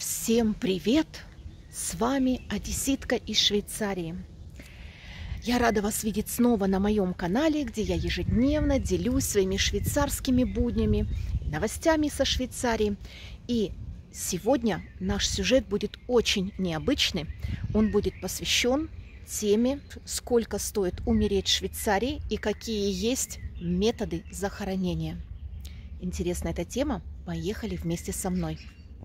Всем привет! С вами одесситка из Швейцарии. Я рада вас видеть снова на моем канале, где я ежедневно делюсь своими швейцарскими буднями, новостями со Швейцарии. И сегодня наш сюжет будет очень необычный. Он будет посвящен теме, сколько стоит умереть в Швейцарии и какие есть методы захоронения. Интересна эта тема? Поехали вместе со мной.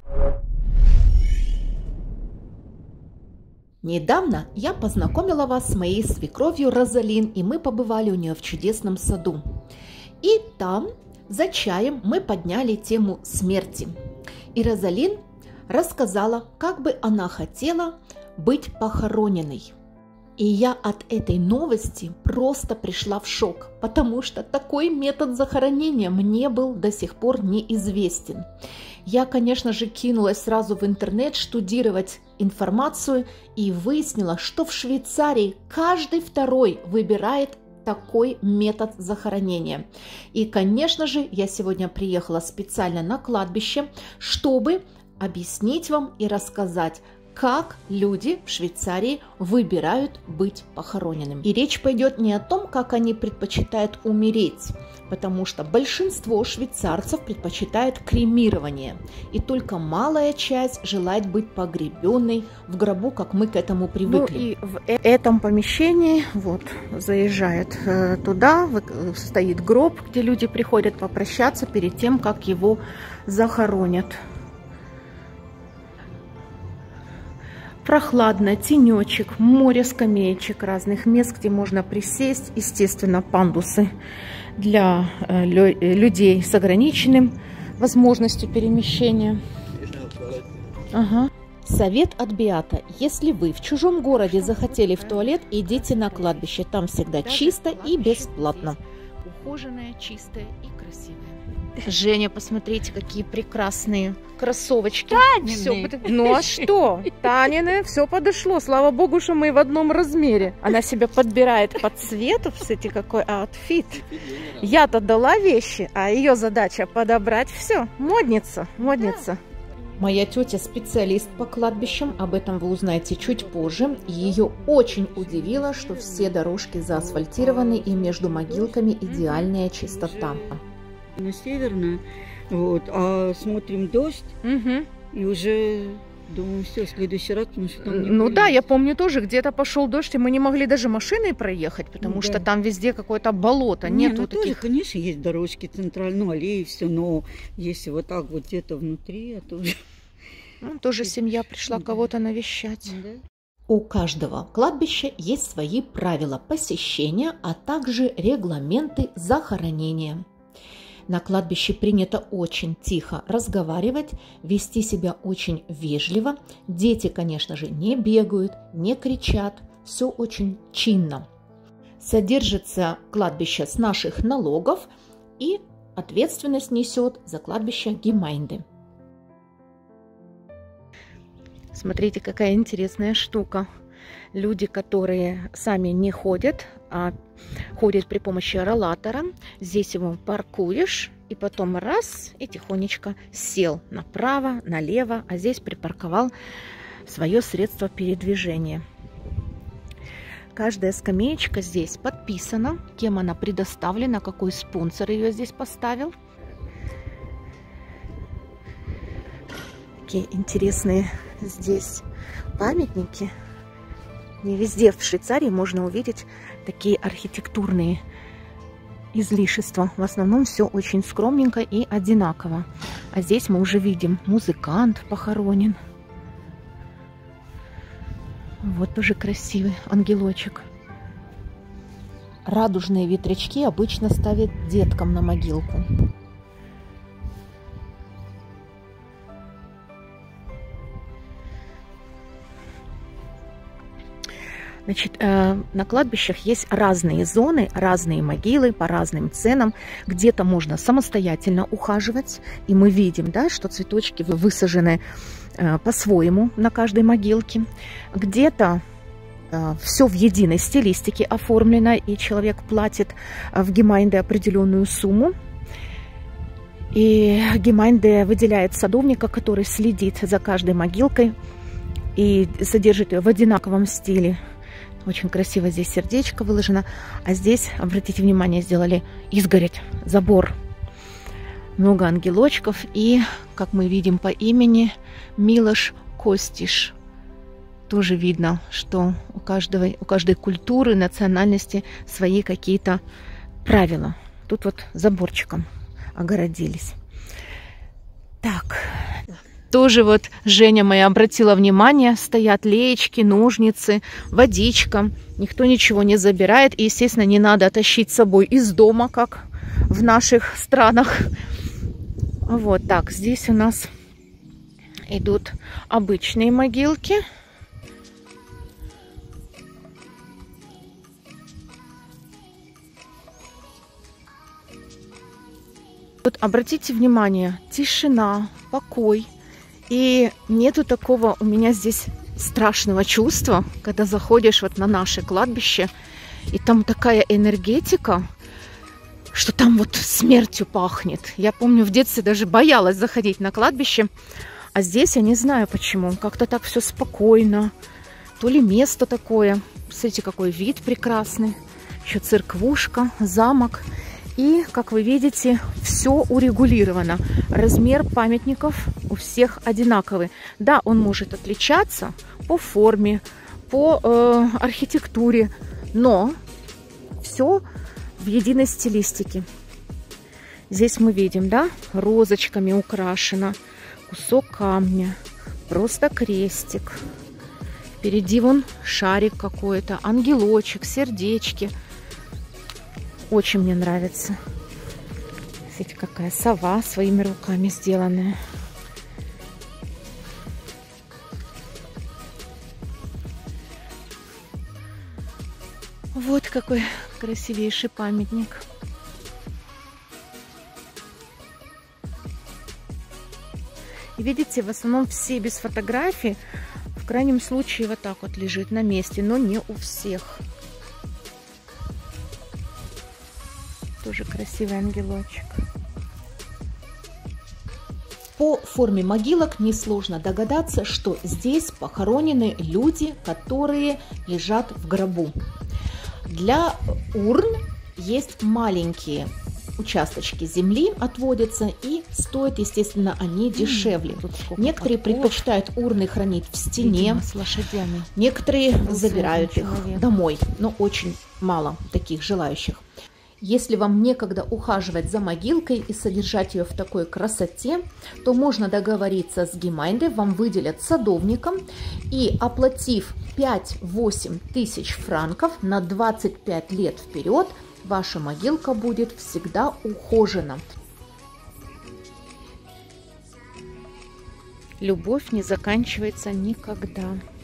Недавно я познакомила вас с моей свекровью Розалин, и мы побывали у нее в чудесном саду. И там за чаем мы подняли тему смерти. И Розалин рассказала, как бы она хотела быть похороненной. И я от этой новости просто пришла в шок, потому что такой метод захоронения мне был до сих пор неизвестен. Я, конечно же, кинулась сразу в интернет штудировать информацию и выяснила, что в Швейцарии каждый второй выбирает такой метод захоронения. И, конечно же, я сегодня приехала специально на кладбище, чтобы объяснить вам и рассказать, как люди в Швейцарии выбирают быть похороненным. И речь пойдет не о том, как они предпочитают умереть, потому что большинство швейцарцев предпочитает кремирование, и только малая часть желает быть погребенной в гробу, как мы к этому привыкли. Ну и в этом помещении, вот, заезжает туда, стоит гроб, где люди приходят попрощаться перед тем, как его захоронят. Прохладно, тенечек, море скамеечек, разных мест, где можно присесть. Естественно, пандусы для людей с ограниченным возможностью перемещения. Ага. Совет от Биата. Если вы в чужом городе захотели в туалет, идите на кладбище. Там всегда чисто и бесплатно. Ухоженное, чистое и красивое. Женя, посмотрите, какие прекрасные кроссовочки. Все, ну а что? Танины, все подошло. Слава богу, что мы в одном размере. Она себя подбирает по цвету. Кстати, какой аутфит. Я-то дала вещи, а ее задача подобрать все. Модница, модница. Моя тетя специалист по кладбищам, об этом вы узнаете чуть позже. Ее очень удивило, что все дорожки заасфальтированы и между могилками идеальная чистота. На северную, вот, а смотрим дождь, и уже думаю, все, в следующий раз, потому что там не ну да, я помню тоже, где-то пошел дождь, и мы не могли даже машиной проехать, потому что там везде какое-то болото, нету ну, таких... тоже, конечно, есть дорожки центральные, ну, аллеи, все, но если вот так вот где-то внутри, это уже... Ну, тоже семья пришла кого-то навещать. Да. У каждого кладбища есть свои правила посещения, а также регламенты захоронения. На кладбище принято очень тихо разговаривать, вести себя очень вежливо. Дети, конечно же, не бегают, не кричат, все очень чинно. Содержится кладбище с наших налогов, и ответственность несет за кладбище Гемайнде. Смотрите, какая интересная штука. Люди, которые сами не ходят, а ходят при помощи роллатора, здесь его паркуешь, и потом раз, и тихонечко сел направо, налево, а здесь припарковал свое средство передвижения. Каждая скамеечка здесь подписана, кем она предоставлена, какой спонсор ее здесь поставил. Такие интересные здесь памятники. Не везде в Швейцарии можно увидеть такие архитектурные излишества. В основном все очень скромненько и одинаково. А здесь мы уже видим, музыкант похоронен. Вот тоже красивый ангелочек. Радужные ветрячки обычно ставят деткам на могилку. Значит, на кладбищах есть разные зоны, разные могилы по разным ценам. Где-то можно самостоятельно ухаживать, и мы видим, да, что цветочки высажены по-своему на каждой могилке. Где-то все в единой стилистике оформлено, и человек платит в Гемайнде определенную сумму. И гемайнде выделяет садовника, который следит за каждой могилкой и содержит ее в одинаковом стиле. Очень красиво здесь сердечко выложено. А здесь, обратите внимание, сделали изгородь, забор. Много ангелочков. И, как мы видим по имени, Милош Костиш. Тоже видно, что у каждой культуры, национальности свои какие-то правила. Тут вот заборчиком огородились. Так. Тоже вот Женя моя обратила внимание, стоят леечки, ножницы, водичка. Никто ничего не забирает. И, естественно, не надо тащить с собой из дома, как в наших странах. Вот так, здесь у нас идут обычные могилки. Вот обратите внимание, тишина, покой. И нету такого у меня здесь страшного чувства, когда заходишь вот на наше кладбище, и там такая энергетика, что там вот смертью пахнет. Я помню, в детстве даже боялась заходить на кладбище, а здесь я не знаю почему. Как-то так все спокойно. То ли место такое. Смотрите, какой вид прекрасный. Еще церквушка, замок. И, как вы видите, все урегулировано. Размер памятников у всех одинаковый. Да, он может отличаться по форме, по архитектуре, но все в единой стилистике. Здесь мы видим, да, розочками украшено, кусок камня, просто крестик. Впереди вон шарик какой-то, ангелочек, сердечки. Очень мне нравится. Смотрите, какая сова своими руками сделанная. Вот какой красивейший памятник. И видите, в основном все без фотографий. В крайнем случае вот так вот лежит на месте, но не у всех. Тоже красивый ангелочек. По форме могилок несложно догадаться, что здесь похоронены люди, которые лежат в гробу. Для урн есть маленькие участочки земли, отводятся, и стоят, естественно, они дешевле. Некоторые предпочитают урны хранить в стене, видимо, с лошадями. Некоторые забирают их домой, но очень мало таких желающих. Если вам некогда ухаживать за могилкой и содержать ее в такой красоте, то можно договориться с гемайнде, вам выделят садовником, и, оплатив 5-8 тысяч франков на 25 лет вперед, ваша могилка будет всегда ухожена. Любовь не заканчивается никогда.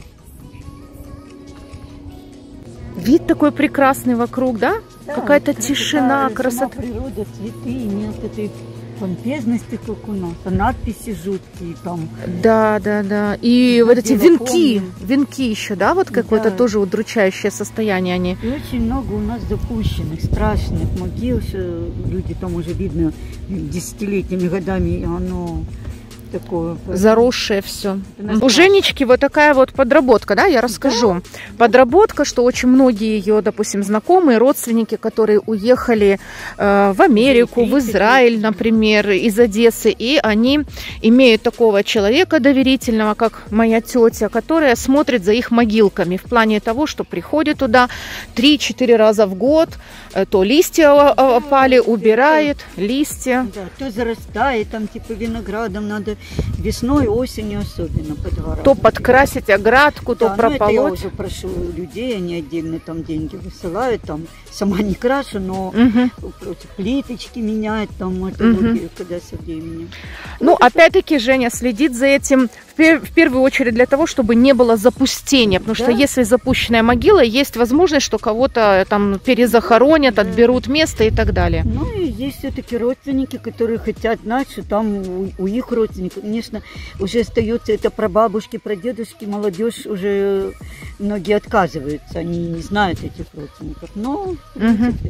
Вид такой прекрасный вокруг, да? Да, какая-то тишина, красота. Природа, цветы, нет этой помпезности, как у нас. А надписи жуткие там. Да, да, да. И вот эти венки еще, да, вот какое-то тоже удручающее состояние они. И очень много у нас запущенных, страшных могил, что люди там уже видно десятилетиями, годами, оно такое. Заросшее все. У Женечки вот такая вот подработка, да, я расскажу. Да. Подработка, что очень многие ее, допустим, знакомые, родственники, которые уехали в Америку, в Израиль, например, из Одессы, и они имеют такого человека доверительного, как моя тетя, которая смотрит за их могилками в плане того, что приходит туда 3-4 раза в год, то листья опали, убирает листья. Да, то зарастает, там типа виноградом надо весной, осенью особенно по дворам. То подкрасить оградку, то прополоть. Это я уже прошу людей, они отдельно там деньги высылают, там сама не крашу, но плиточки меняют, там это когда со временем. Ну, опять-таки, Женя следит за этим в первую очередь для того, чтобы не было запустения, потому что если запущенная могила, есть возможность, что кого-то там перезахоронят, отберут место и так далее. Ну, и есть все-таки родственники, которые хотят знать, что там у их родственников, конечно, уже остается это прабабушки, прадедушки, молодежь уже многие отказываются, они не знают этих родственников, но в принципе,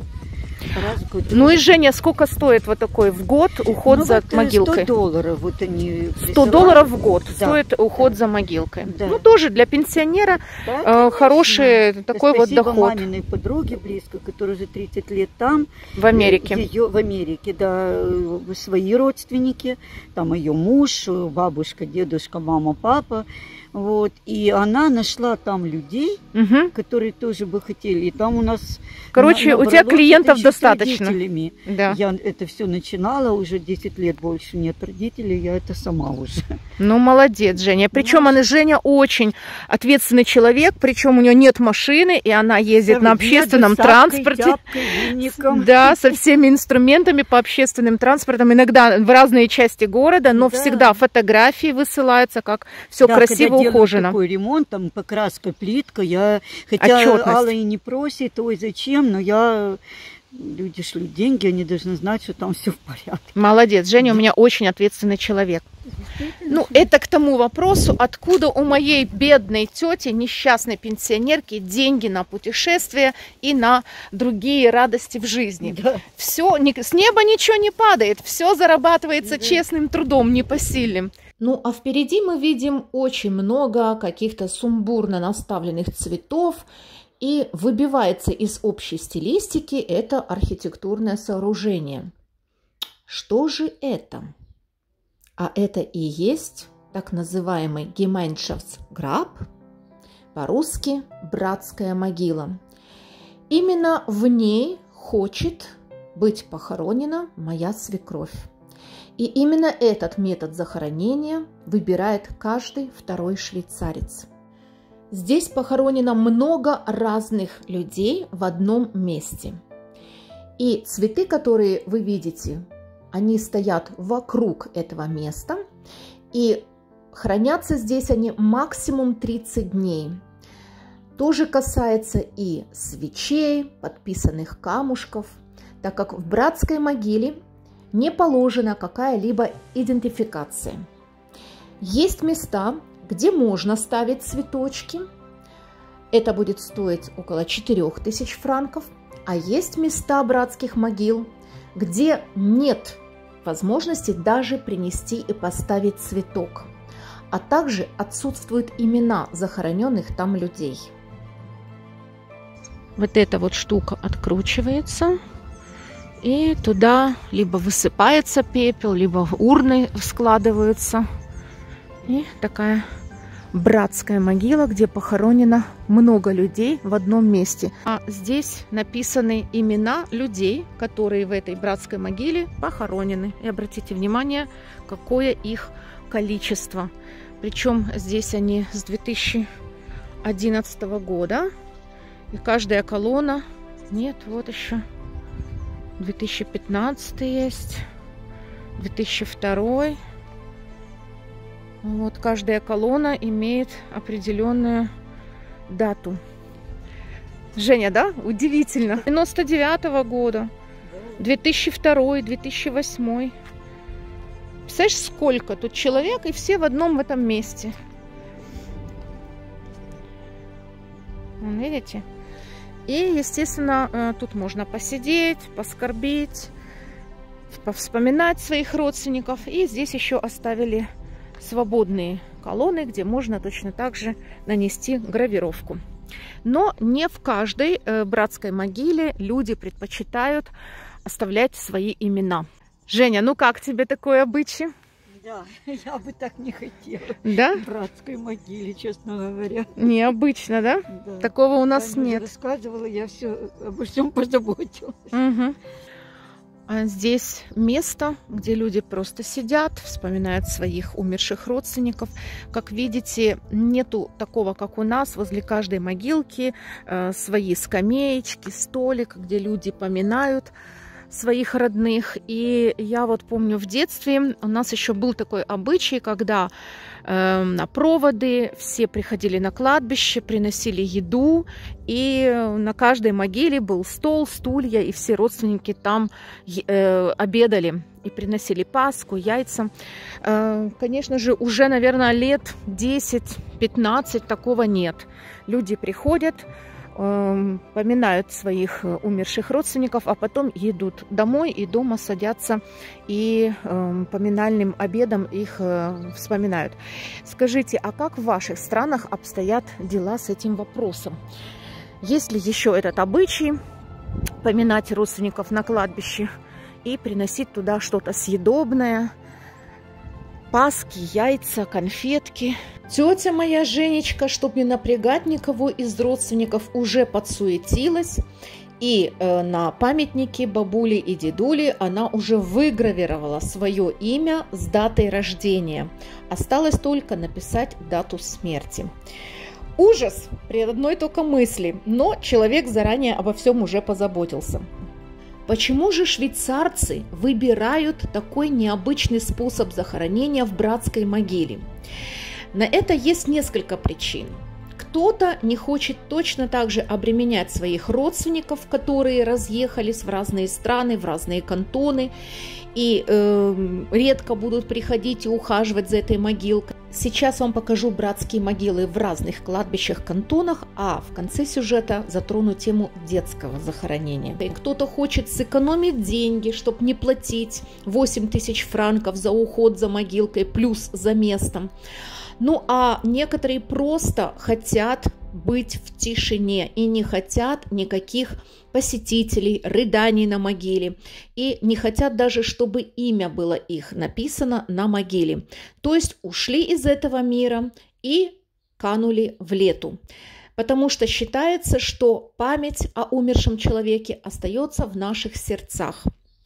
Ну и, Женя, сколько стоит вот такой в год уход за могилкой? $100 вот они $100 в год стоит уход за могилкой. Да. Ну, тоже для пенсионера хороший такой вот доход. Маминой подруге близко, которая уже 30 лет там. В Америке. В Америке, да, свои родственники. Там ее муж, бабушка, дедушка, мама, папа. Вот, и она нашла там людей, которые тоже бы хотели. И там у нас... Короче, у тебя клиентов достаточно. Да. Я это все начинала, уже 10 лет больше нет родителей, я это сама уже. Ну, молодец, Женя. Причем Женя очень ответственный человек, причем у нее нет машины, и она ездит на общественном транспорте. Да, со всеми инструментами по общественным транспортам. Иногда в разные части города, но всегда фотографии высылаются, как все красиво ухожено. Такой ремонт, там покраска, плитка, хотя Алла и не просит, ой, зачем, но люди шлют деньги, они должны знать, что там все в порядке. Молодец, Женя у меня очень ответственный человек. Ну, это к тому вопросу, откуда у моей бедной тети, несчастной пенсионерки, деньги на путешествия и на другие радости в жизни. Да. Все, с неба ничего не падает, все зарабатывается честным трудом, непосильным. Ну, а впереди мы видим очень много каких-то сумбурно наставленных цветов, и выбивается из общей стилистики это архитектурное сооружение. Что же это? А это и есть так называемый Gemeinschaftsgrab, по-русски братская могила. Именно в ней хочет быть похоронена моя свекровь. И именно этот метод захоронения выбирает каждый второй швейцарец. Здесь похоронено много разных людей в одном месте. И цветы, которые вы видите, они стоят вокруг этого места. И хранятся здесь они максимум 30 дней. Тоже касается и свечей, подписанных камушков, так как в братской могиле не положена какая-либо идентификация. Есть места, где можно ставить цветочки. Это будет стоить около 4000 франков. А есть места братских могил, где нет возможности даже принести и поставить цветок. А также отсутствуют имена захороненных там людей. Вот эта вот штука откручивается. И туда либо высыпается пепел, либо в урны складываются. И такая братская могила, где похоронено много людей в одном месте. А здесь написаны имена людей, которые в этой братской могиле похоронены. И обратите внимание, какое их количество. Причем здесь они с 2011 года. И каждая колонна... Нет, вот еще... 2015 есть, 2002. Вот каждая колонна имеет определенную дату. Женя, да? Удивительно. 99-го года, 2002, 2008. Представляешь, сколько тут человек, и все в одном в этом месте. Вон, видите? И, естественно, тут можно посидеть, поскорбить, повспоминать своих родственников. И здесь еще оставили свободные колонны, где можно точно так же нанести гравировку. Но не в каждой братской могиле люди предпочитают оставлять свои имена. Женя, ну как тебе такой обычай? Да, я бы так не хотела. Да? В братской могиле, честно говоря. Необычно, да? Да. Такого у нас нет. Рассказывала, я обо всем позаботилась. Угу. А здесь место, где люди просто сидят, вспоминают своих умерших родственников. Как видите, нету такого, как у нас, возле каждой могилки свои скамеечки, столик, где люди поминают своих родных. И я вот помню в детстве у нас еще был такой обычай, когда на проводы все приходили на кладбище, приносили еду, и на каждой могиле был стол, стулья, и все родственники там обедали и приносили паску, яйца. Конечно же, уже, наверное, лет 10-15 такого нет. Люди приходят, поминают своих умерших родственников, а потом едут домой и дома садятся и поминальным обедом их вспоминают. Скажите, а как в ваших странах обстоят дела с этим вопросом? Есть ли еще этот обычай поминать родственников на кладбище и приносить туда что-то съедобное? Паски, яйца, конфетки. Тетя моя Женечка, чтобы не напрягать никого из родственников, уже подсуетилась. И на памятнике бабули и дедули она уже выгравировала свое имя с датой рождения. Осталось только написать дату смерти. Ужас при одной только мысли, но человек заранее обо всем уже позаботился. Почему же швейцарцы выбирают такой необычный способ захоронения в братской могиле? На это есть несколько причин. Кто-то не хочет точно так же обременять своих родственников, которые разъехались в разные страны, в разные кантоны, и редко будут приходить и ухаживать за этой могилкой. Сейчас вам покажу братские могилы в разных кладбищах-кантонах, а в конце сюжета затрону тему детского захоронения. И кто-то хочет сэкономить деньги, чтобы не платить 8000 франков за уход за могилкой плюс за местом. Ну а некоторые просто хотят быть в тишине и не хотят никаких посетителей, рыданий на могиле. И не хотят даже, чтобы имя было их написано на могиле. То есть ушли из этого мира и канули в лету. Потому что считается, что память о умершем человеке остается в наших сердцах.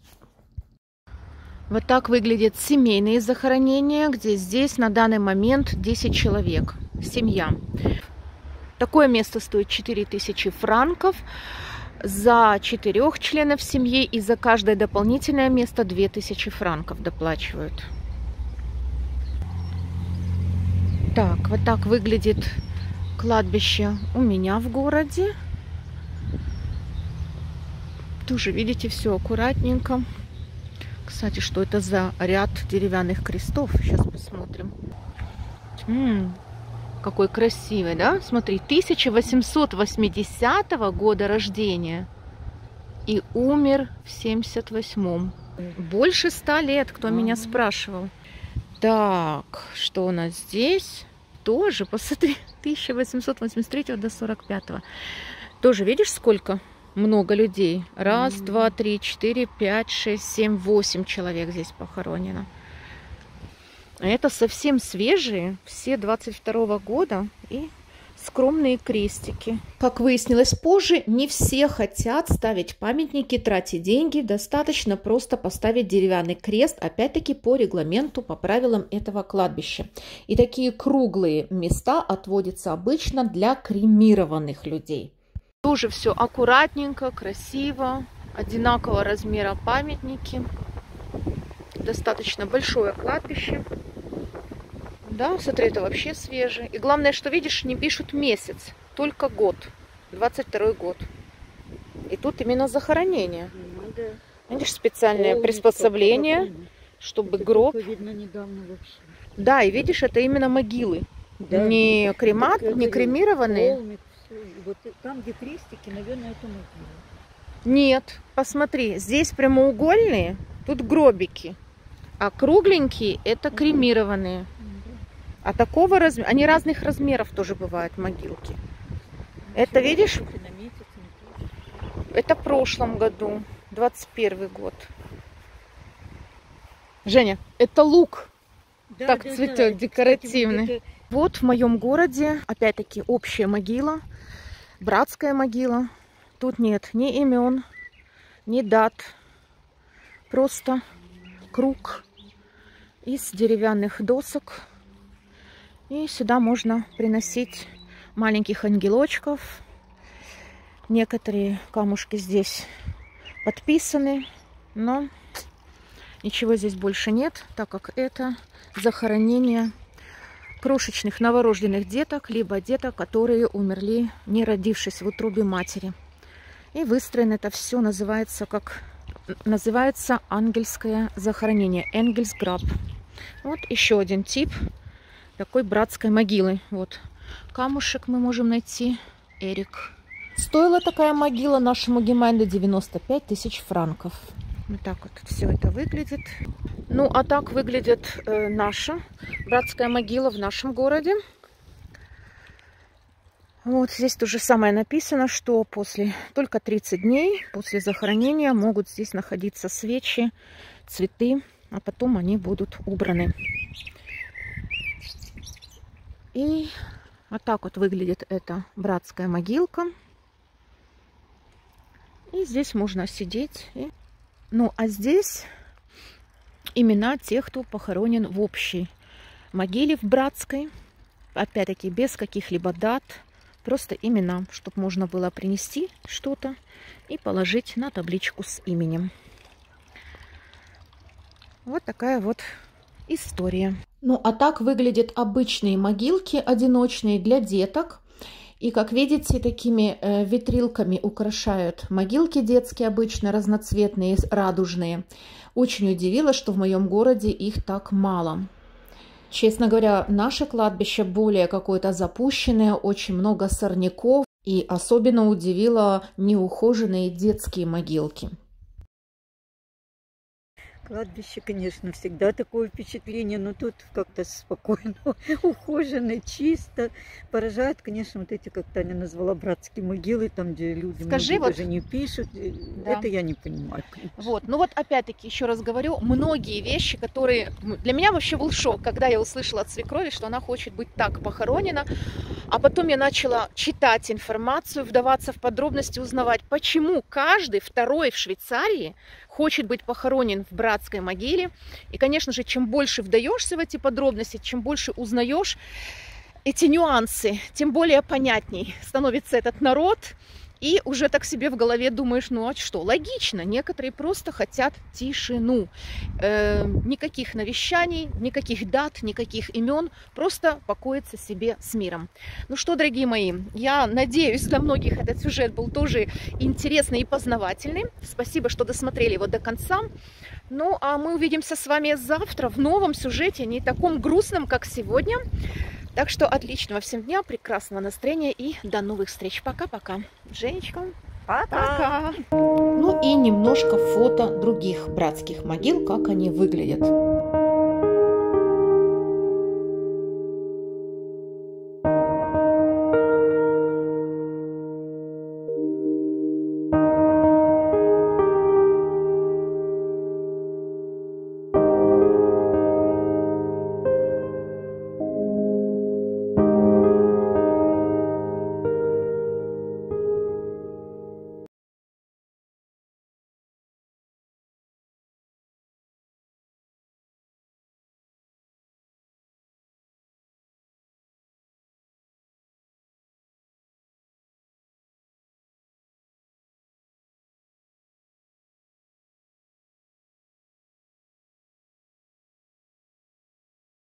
Вот так выглядят семейные захоронения, где здесь на данный момент 10 человек, семья. Такое место стоит 4000 франков за 4 членов семьи, и за каждое дополнительное место 2000 франков доплачивают. Так, вот так выглядит кладбище у меня в городе. Тоже, видите, все аккуратненько. Кстати, что это за ряд деревянных крестов? Сейчас посмотрим. Какой красивый, да? Смотри, 1880 года рождения. И умер в 78-м. Больше 100 лет, кто меня спрашивал. Так, что у нас здесь? Тоже, посмотри, 1883 до 45. Тоже, видишь, сколько? Много людей. 1, 2, 3, 4, 5, 6, 7, 8 человек здесь похоронено. Это совсем свежие, все 22-го года, и скромные крестики. Как выяснилось позже, не все хотят ставить памятники, тратить деньги. Достаточно просто поставить деревянный крест, опять-таки по регламенту, по правилам этого кладбища. И такие круглые места отводятся обычно для кремированных людей. Тоже все аккуратненько, красиво, одинакового размера памятники. Достаточно большое кладбище. Да, смотри, это вообще свежее. И главное, что видишь, не пишут месяц, только год, 22-й год. И тут именно захоронение. Видишь, специальное приспособление, чтобы это гроб. Видно недавно вообще. Да, и видишь, это именно могилы. Да. Не кремат, не кремированные. Вот там, где крестики, наверное, это могила. Нет, посмотри, здесь прямоугольные, тут гробики, а кругленькие это кремированные. А такого размера, они разных размеров тоже бывают, могилки. Это, видишь, это в прошлом году, 21 год. Женя, это лук, да, так да, цветет, да, декоративный. Кстати, вот в моем городе, опять-таки, общая могила, братская могила. Тут нет ни имен, ни дат, просто круг из деревянных досок. И сюда можно приносить маленьких ангелочков. Некоторые камушки здесь подписаны, но ничего здесь больше нет, так как это захоронение крошечных новорожденных деток, либо деток, которые умерли, не родившись в утробе матери. И выстроено это все называется ангельское захоронение, Engelsgrab. Вот еще один тип такой братской могилы. Вот камушек мы можем найти, Эрик Стоила такая могила нашему Гемайнде 95 тысяч франков. Вот так вот все это выглядит. Ну, а так выглядит наша братская могила в нашем городе. Вот здесь то же самое написано, что только 30 дней после захоронения могут здесь находиться свечи, цветы, а потом они будут убраны. И вот так вот выглядит эта братская могилка. И здесь можно сидеть. Ну, а здесь имена тех, кто похоронен в общей могиле, в братской. Опять-таки, без каких-либо дат. Просто имена, чтобы можно было принести что-то и положить на табличку с именем. Вот такая вот история. Ну, а так выглядят обычные могилки, одиночные для деток. И, как видите, такими витрилками украшают могилки детские обычно, разноцветные, радужные. Очень удивило, что в моем городе их так мало. Честно говоря, наше кладбище более какое-то запущенное, очень много сорняков. И особенно удивило неухоженные детские могилки. Кладбище, конечно, всегда такое впечатление, но тут как-то спокойно, ухоженно, чисто. Поражают, конечно, вот эти, как Таня назвала, братские могилы, там, где люди даже не пишут. Да. Это я не понимаю, конечно. Вот, ну вот опять-таки, еще раз говорю, многие вещи, которые... Для меня вообще был шок, когда я услышала от свекрови, что она хочет быть так похоронена. А потом я начала читать информацию, вдаваться в подробности, узнавать, почему каждый второй в Швейцарии хочет быть похоронен в братской могиле. И, конечно же, чем больше вдаешься в эти подробности, чем больше узнаешь эти нюансы, тем более понятней становится этот народ. И уже так себе в голове думаешь, ну а что, логично, некоторые просто хотят тишину. Никаких навещаний, никаких дат, никаких имен, просто покоиться себе с миром. Ну что, дорогие мои, я надеюсь, для многих этот сюжет был тоже интересный и познавательный. Спасибо, что досмотрели его до конца. Ну а мы увидимся с вами завтра в новом сюжете, не таком грустном, как сегодня. Так что отличного всем дня, прекрасного настроения и до новых встреч. Пока-пока. Женечка, пока. Ну и немножко фото других братских могил, как они выглядят.